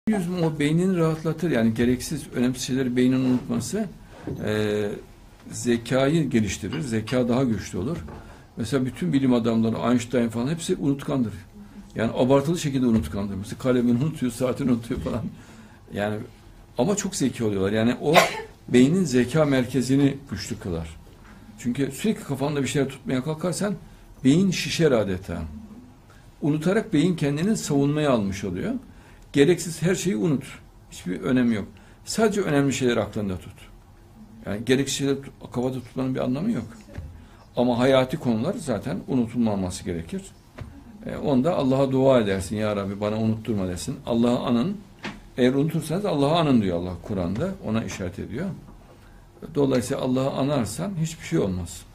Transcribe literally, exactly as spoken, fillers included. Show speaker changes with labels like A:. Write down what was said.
A: Yüzüm o beynini rahatlatır. Yani gereksiz, önemsiz şeyleri beynin unutması e, zekayı geliştirir. Zeka daha güçlü olur. Mesela bütün bilim adamları, Einstein falan hepsi unutkandır. Yani abartılı şekilde unutkandır. Mesela kalemini unutuyor, saatini unutuyor falan. Yani ama çok zeki oluyorlar. Yani o beynin zeka merkezini güçlü kılar. Çünkü sürekli kafanda bir şeyler tutmaya kalkarsan beyin şişer adeta. Unutarak beyin kendini savunmaya almış oluyor. Gereksiz her şeyi unut. Hiçbir önemi yok. Sadece önemli şeyleri aklında tut. Yani gereksiz şeyleri kafada tutmanın bir anlamı yok. Ama hayati konular zaten unutulmaması gerekir. E, onda Allah'a dua edersin. Ya Rabbi bana unutturma dersin. Allah'ı anın. Eğer unutursanız Allah'ı anın diyor Allah Kur'an'da. Ona işaret ediyor. Dolayısıyla Allah'ı anarsan hiçbir şey olmaz.